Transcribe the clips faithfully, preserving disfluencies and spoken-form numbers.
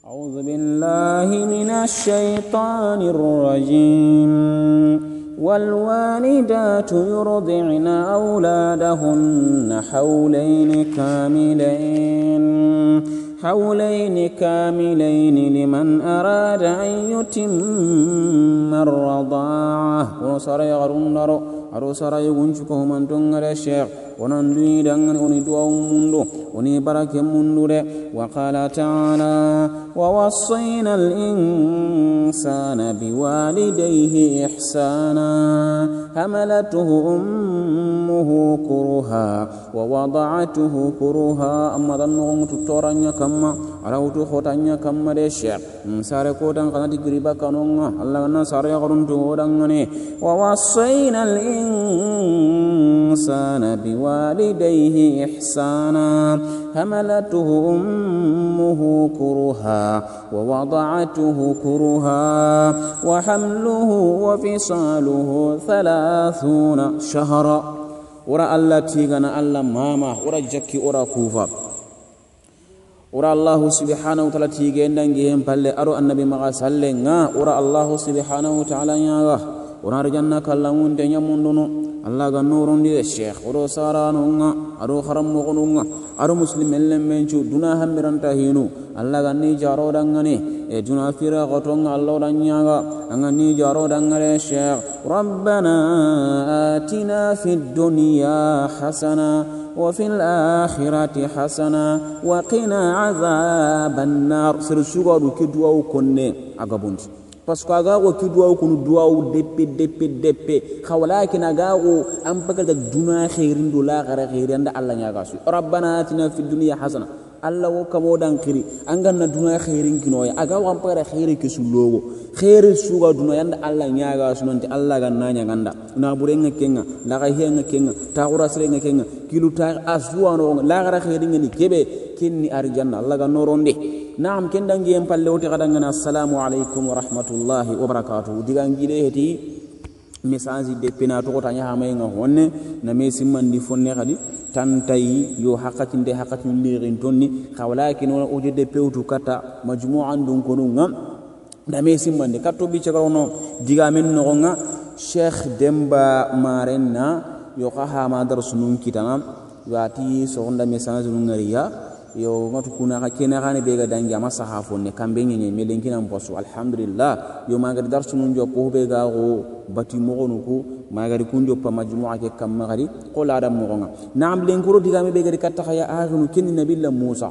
أعوذ بالله من الشيطان الرجيم والوالدات يرضعن أولادهن حولين كاملين حولين كاملين لمن أراد أن يتم الرضاعة ونصر يغرون أرسل يغنشكه من تنغر الشيخ ونندوي دنغن وندوى مندو ونبرك مندو وقال تعالى ووصينا الإنسان بوالديه إحسانا حملته أمه كرها ووضعته كرها أما ظنهم تطورن كما أراو تخوتن كما الشيخ ساركوتن قناتي قريبا كانوا الله نصر يغرون تودنغني ووصينا الإنسان بوالديه إحسانا حملته أمه كرها ووضعته كرها وحمله وفصاله ثلاثون شهرا ورا الله تيغنا الله ماما ورا جكي ورا كوفا ورا الله سبحانه وتعالى تيغن دنجهم بالله أرو النبي مغا سلنا ورا الله سبحانه وتعالى ياغا ورا رجنا كلامون دنيا مندونو الله غنورون دي الشيخ ورو سارانونغا أرو خرمغنونغا أرو مسلم اللهم منشو دنا همبرانتا هينو الله غني جارو دنغني جنا فيرا غطونغ الله دنياغا غني جارو دنغني الشيخ ربنا آتنا في الدنيا حسنة وفي الآخرة حسنة وقنا عذاب النار سرسوغا كدواو كوني أغابونت parce que aga ko kidwa ko duwa deppe deppe deppe khawlakin aga ko am pagal da duna khairin do la gara khairin da Allah nya gasu rabbana atina fid dunya hasana Allah wo kamo dan khiri angan na duna khairin kino ya aga am pagal khairin ke sulogo khairin suga duna yanda Allah nya gasu non ti Allah gan nanya ganda na bure ngakenga la ga hiya ngakenga ta ura sre ngakenga kilu ta aswa no la gara khairin ni kebe kinni arjanna Allah gan noronde نعم كن دنجي ينبال لوتي غدنغنا السلام عليكم ورحمة الله وبركاته ديغانجي ديهتي مسانزي دي بيناتو تانيا هامينغا هوني نميسي من دي فوني غدي تانتاي يو حقاتين دي حقاتين ليغين توني خاولاكين ونا اوجي دي بيوتو كاتا مجموعا دون كونوغا نميسي من دي كاتو بي چكرونو ديغامين نغوغا شيخ دمبا مارنا يوقا هاما درسنون كتانا يواتي سغندا مسانزي نغريا yo ngatu kuna ka kena gane be ga dangi ama sahafo ne kambe nyenye melenkina mposo alhamdulillah yo magari darsu nun jo ko be ga go bati mo gonu ko magari kunjo pa majmu'a ke kam magari ko la dam mo nga naam len kuro diga me be ga katta khaya aghnu kin nabilla musa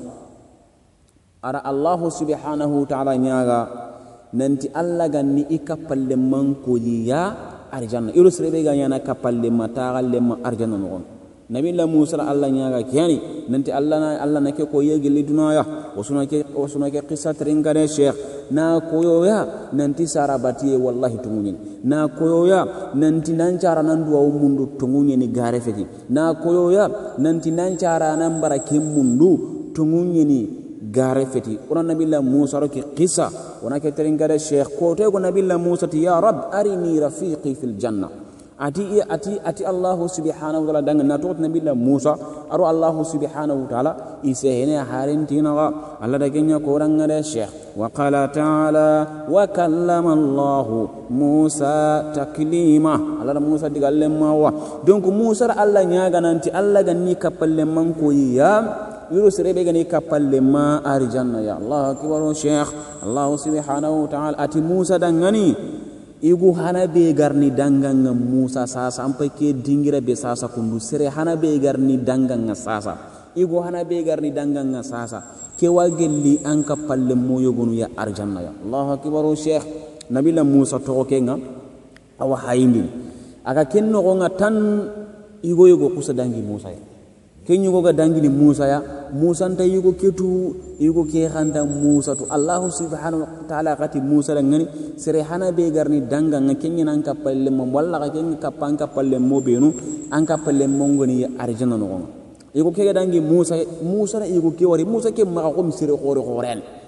ara allah subhanahu wa ta'ala nyaga nanti alla ganni ikapalle man ko ya arjanna irus rebe ga nyana kapalle mata galle ma arjanna no nabilla musa alla nyaga kiyani nanti alla na alla nake ko yegi lidunaya wasuna ke wasuna ke qissa tringare sheikh na koyo ya nanti sarabati wallahi tumunin na koyo ya nanti nan cara nan duwa mundu tungunye ni gare feti na koyo ya nanti nan cara nan barake mundu tungunye ni gare feti ona nabilla musa ro ki qissa ona ke tringare sheikh ko to ko nabilla musa ti ya rab arini rafiqi fil janna ati ati ati Allah subhanahu wa ta'ala dangan natot nabilla Musa aro Allah subhanahu wa ta'ala isehene harin tinaga Allah dagenya ko rangare sheikh wa qala ta'ala wa kallama Allah Musa taklima Allah Musa digalle mawa donc Musa Allah nyaga nanti Allah ganni kapalle man ko ya yuru serebe gani kapalle ma arjanna ya Allah akbar sheikh Allah subhanahu wa ta'ala ati Musa dangani igu hana be garni danganga Musa sasa ampai ke dingira be sasa kundu sere hana be garni danganga sasa igu hana be garni danganga sasa ke wagelli anka palle moyogonu ya arjanna ya Allahu akbar sheikh nabila Musa to kenga awa hayindi aka kenno ko ngatan igo yugo kusa dangi Musa ya kenyo go ga dangi ni Musa ya Musa nta yugo ketu yugo ke khanda Musa to Allah subhanahu wa ta'ala kati Musa ngani sere hana be garni danga ngakenya nan kapalle mo walla ka kenga kapang kapalle mo benu an kapalle mo ngoni arjana no yugo ke dangi Musa Musa yugo ke wari Musa ke ma ko misire khore khoren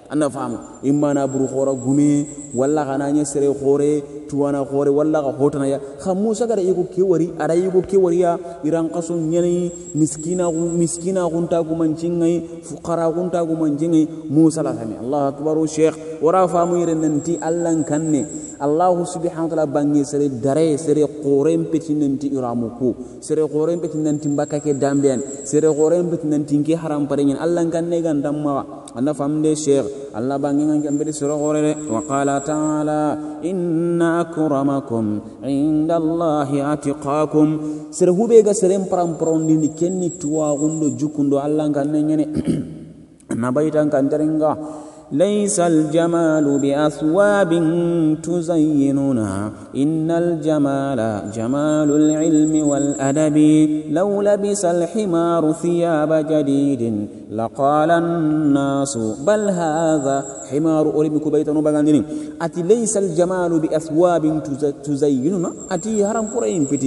anda famu imma na buru khora gumi walla gananya sere khore tuwana khore walla ga hotana ya kha Musa gara iko kiwari ara iko kiwari ya iran qasun nyani miskina miskina gunta gu mancingai fuqara gunta gu mancingai Musa la sami Allahu akbar sheikh wara famu yire nanti Allah kanne Allah subhanahu wa ta'ala bangi sere dare sere qorem petinanti iramuku sere qorem petinanti mbaka ke dambian sere qorem petinanti ke haram parengen Allah kanne gandam ma anda famde sheikh Allah bangi ngan kambere sere qorere wa qala ta'ala inna akramakum indallahi atiqakum sere hube ga sere param prondi ni kenni tuwa gundo jukundo Allah kanne ngene nabaitan kantarenga ليس الجمال بأثواب تزيننا إن الجمال جمال العلم والأدب لو لبس الحمار ثياب جديد لقال الناس بل هذا حمار أرمك بيتا نبغاندين أتي ليس الجمال بأثواب تزيننا أتي هرم قرين بتي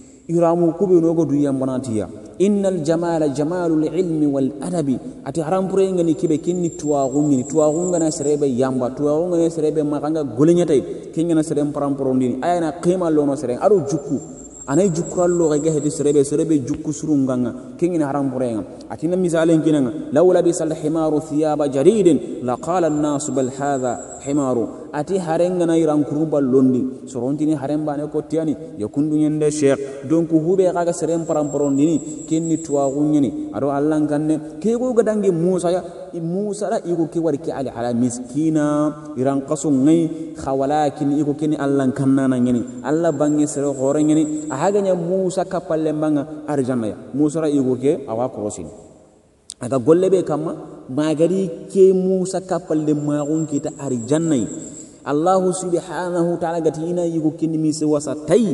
يرامو كوبي نوغو دويا مناتيا إن الجمال جمال العلم والأدب أتي حرام برينغني كيبي كيني تواغونغني تواغونغنا سريبه يامبا تواغونغنا سريبه ماكانغا غولينيتاي كينغنا سريم حرام برونديني أينا قيمة لونو سرين أرو جوكو أنا جوكو الله غيه هدي سريبه سريبه جوكو سرونغانا كينغنا حرام برينغ أتينا مثالين كينغا لو لبس الحمار ثياب جديد لقال الناس بل هذا حمار أتي هرنغنا يران كروبا لوندي سرونتيني هرن بانه كوتياني يكون دنيا شيخ دونك هو بيغا سريم حرام برونديني كيني تواغونغني أرو الله كانne كيغو غدانغي موسى يا موسى لا يغو كي وركي علي على مسكينا يران قصو غي خولكن يغو كني الله كاننا غني الله بانغي سرو غورغني أهاغني موسى كابال بانغا أرجانا موسى لا يغو كي أوا كروسين aga golle be kamma magari ke Musa kapalle magun kita arjanna Allah subhanahu wa ta'ala gati ina yugo kinni mi se wasa tay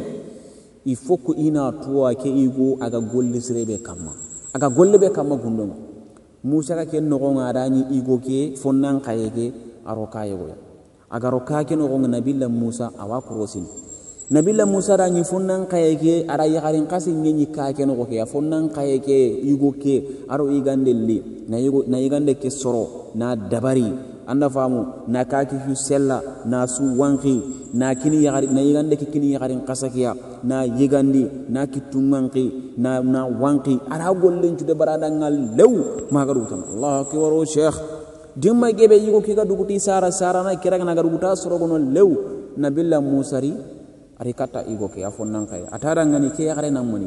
il faut ko ina tuwa ke igo aga golle sirebe kamma aga golle be kamma gundoma Musa ka ken no ngada ni igo ke fonnan kayege aroka yego aga roka ke no ngonga nabilla Musa awa kurosin nabilla Musa ra ni fonnan kayege ara yagarin kasin ni ka ke no ke fonnan kayege igo ke aro igandelli na igo na igande ke soro na dabari anda famu na kaki fi sella na su wanki na kini yagari na igande ke kini yagarin kasakiya na yigandi na kitunganki na na wanki ara gollen tude barada ngal lew magaru tan Allah akbar sheikh dimma gebe igo ke ga duguti sara sara na kiraga na garuta soro gono lew nabilla Musa ri ari kata igo ke afonnan kay atara ngani ke yagare namoni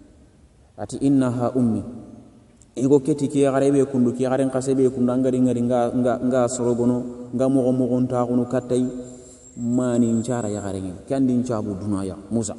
ati innaha ummi igo keti ke yagare be kundu ke yagare kase be kundu ngari ngari nga nga nga sorogono nga mo mo gonta kuno katay mani nchara yagare ngi kandi nchabu dunaya Musa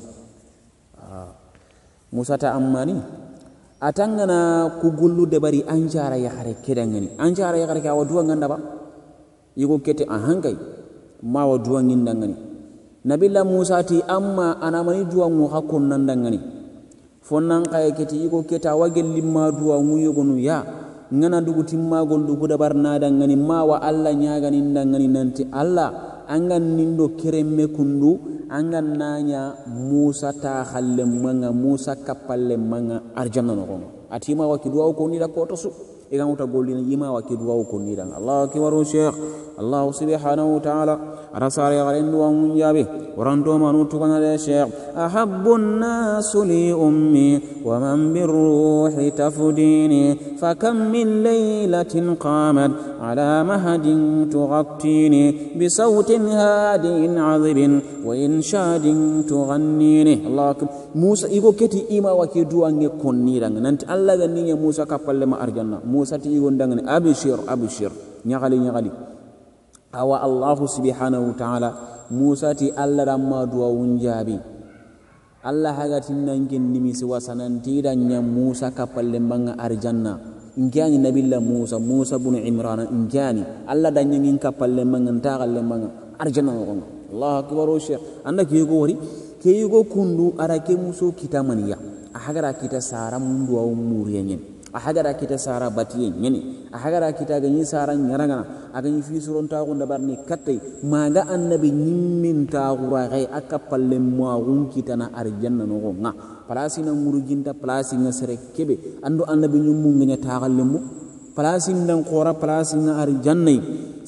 ah Musa ta ammani atangana kugullu de bari anchara yagare kedangani anchara yagare ka waduwa nganda ba igo keti ahangai ma waduwa ngindangani nabilla Musa ti amma anamani duwa mu hakon nan dangani fonnan kay keti iko keta wagel limma duwa mu yogonu ya ngana dugu timma gol dugu dabar na dangani ma wa Allah nyagani dangani nanti Allah angan nindo keremme kundu angan nanya Musa ta khalle manga Musa kapalle manga arjanna no gonga atima wa kiduwa ko ni da ko to su igan uta golina yima wa kiduwa ko ni dan Allah akbaru sheikh Allah subhanahu wa ta'ala rasari garendu wa munjabe waranto manu tukana le sheikh ahabbun nas li ummi wa man birruhi tafdini fakam min laylatin qamat ala mahadin tughattini bi sawtin hadin adhibin wa inshadin tughannini Allah Musa igo keti ima wa kiduwa nge konnirang nanti Allah ganni Musa kapalle ma arjanna Musa ti igo ndangani abishir abishir nyagali nyagali awa Allah subhanahu wa ta'ala Musa ti Allah ramma duwa wunjabi Allah hagatin nangin nimisi wasananti danya Musa kapalle manga arjanna ngani nabilla Musa Musa bin Imran ngani Allah danya ngin kapalle manga ntagalle manga arjanna ngonga Allah akbar sheikh anda ki go wori ke yugo kundu arake muso kita maniya ahagara kita sara mundu wa umuriyen ahagara kita sara batiyen nyene ahagara kita ganyi sara nyaranga aganyi fi suron ta gonda barni katte maga annabi nyimmin ta gura gai akapalle muawun kita na arjanna no gonga palasi na murujinta palasi na sere kebe ando annabi nyummu ngenya ta gallemu palasi ndan qora palasi na arjanna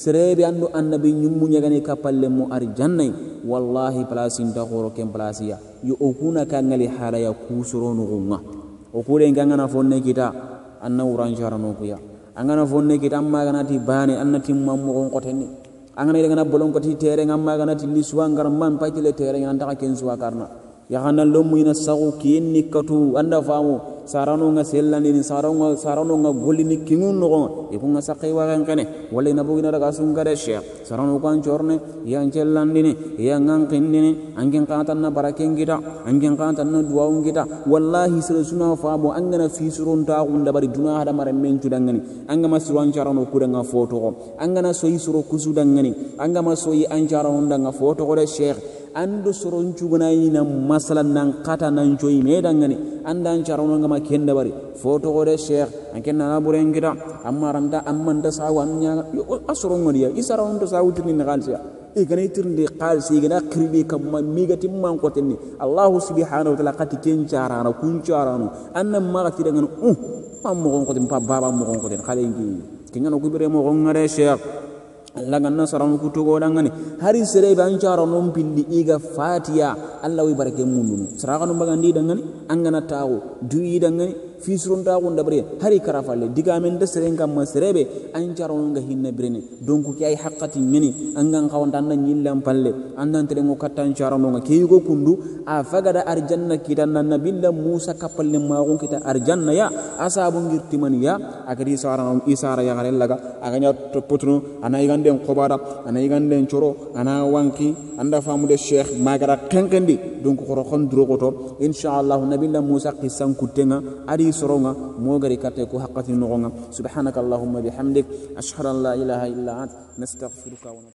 serebe ando annabi nyummu nyagani kapalle mu arjanna wallahi place nda goro kem place ya yo okuna kangali hala ya kusuro no gunga okure ngana fonne kita anna uran jarano kuya angana fonne kita amma ganati bane annati mammo gon kotenni angana ngana bolon koti tere ngamma ganati liswa ngar man patile tere ngana ta ken suwa karna ya hanan lomu ina sagu kinni katu anda famu sarano nga sellani ni sarano sarano nga golini kingun no e ko nga sakay wa kan kene wala na bugina daga sungare sheikh sarano kan chorne ya cellandi ni ya nganqinni ni angen qatan na baraken gita angen qatan na duwaun gita wallahi suna famu angana fi surun ta gunda bari duna hada mare men tudangani angama suran charano kudanga foto ko angana soyi suro kusudangani angama soyi ancharo ndanga foto ko de sheikh andu soron cugunai na masalan nan kata nan joyi medangani andan charono ngama kenda bari foto gore sheikh ankenna na buren gida amma randa amma nda sawanya asoro ngodiya isara on to sawuti ni galsiya e ganay tirndi qalsi gina kribi kam miga timman ko tenni allah subhanahu wa ta'ala qati ken charana kun charano annam magati dangan uh ammo gon ko tim pa baba mo gon ko ten khale ngi kinyano kubire mo gon ngare sheikh Allah ganna saranu kutugo dangani hari sere ban charo non pilli iga fatiya Allah wi barake mundu saraganu bagandi dangani angana tawo duyi dangani fisrun tawo ndabre hari karafalle digamen de sere ngam serebe an charo nga hinna brene donc ki ay haqqati mini angan kawanta nan nyillam palle andan tere ngo kattan charo nga kiyugo kundu a fagada arjanna kitan nan nabilla musa kapalle magun kita arjanna ya asabu ngirtiman ya agadi saranu isara ya galellaga aganya topotunu ana den qobara ana iganden choro ana wanki anda famude sheikh magara kankandi donc ko ron drogoto inshallah nabilla musa qisan kutenga adi soronga mo gari kate ko haqqati nogonga subhanakallahumma bihamdik ashhadu an la ilaha illa ant nastaghfiruka wa